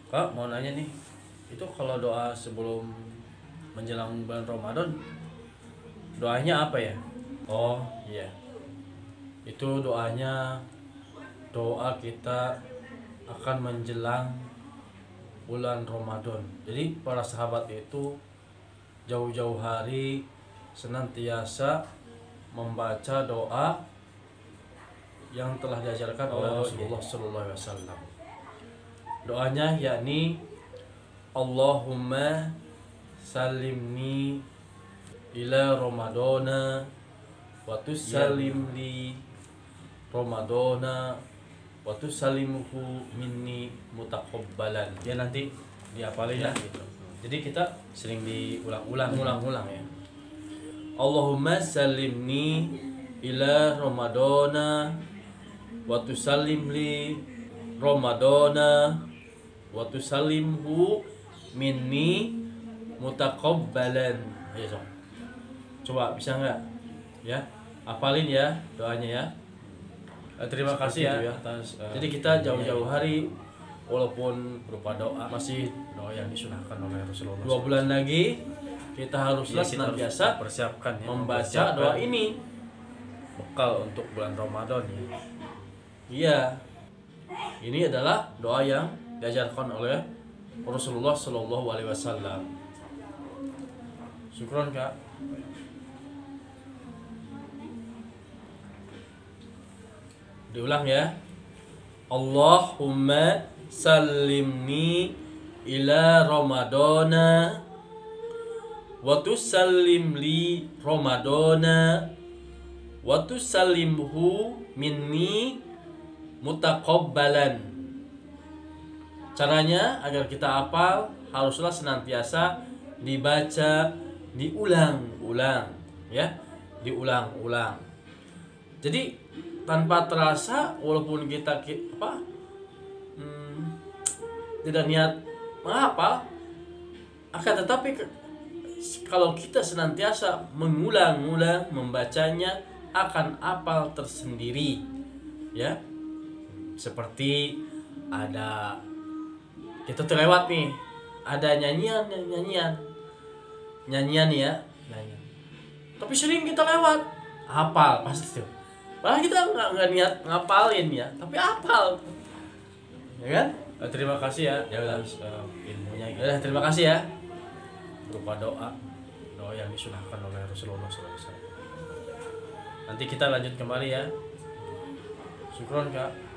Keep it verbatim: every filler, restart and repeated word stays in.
Kak mau nanya nih, itu kalau doa sebelum menjelang bulan Ramadan doanya apa ya? Oh iya, itu doanya doa kita akan menjelang bulan Ramadan. Jadi para sahabat itu jauh-jauh hari senantiasa membaca doa yang telah diajarkan oleh Oh, Rasulullah iya. Sallallahu Alaihi Wasallam. Doanya yakni Allahumma salimni ila Ramadana wa tusallim li Ramadana wa tusallimuhu minni mutaqabbalan. Ya nanti dihafalin ya gitu. Jadi kita sering diulang-ulang ulang-ulang ya. Allahumma salimni ila Ramadana wa tusallim li Ramadana wa tusallimhu minni mutaqabbalan. Ayo Sob. Coba bisa nggak? Ya, hafalin ya doanya ya. Eh, terima Seperti kasih ya, itu ya. atas eh, Jadi kita kita jauh-jauh jauh-jauh hari walaupun berupa doa masih doa yang disunahkan oleh Rasulullah. dua bulan lagi kita haruslah Ya, kita harus senantiasa persiapkan ya, membaca mempersiapkan doa ini. bekal untuk bulan Ramadan ya. Iya, ini adalah doa yang diajarkan oleh Rasulullah Shallallahu Alaihi Wasallam. Syukron kak. Diulang ya. Allahumma salimni ila Ramadana wa tusallim li Ramadana wa tusallimhu minni mutaqabbalan. Caranya agar kita hafal haruslah senantiasa dibaca, diulang-ulang ya, diulang-ulang. Jadi tanpa terasa walaupun kita ki- apa hmm, tidak niat menghafal, akan tetapi ke- kalau kita senantiasa mengulang-ulang membacanya akan hafal tersendiri ya. Seperti ada kita terlewat nih, ada nyanyian nyanyian nyanyian ya nyanyian, tapi sering kita lewat, hafal pasti tuh. Padahal kita nggak nggak niat ngapalin ya, tapi hafal, ya kan? Eh, terima kasih ya, Ya udah atas, eh, ilmunya ya gitu. udah, terima kasih ya, berupa doa doa yang disunahkan oleh Rasulullah shallallahu alaihi wasallam. Nanti kita lanjut kembali ya. Syukron kak.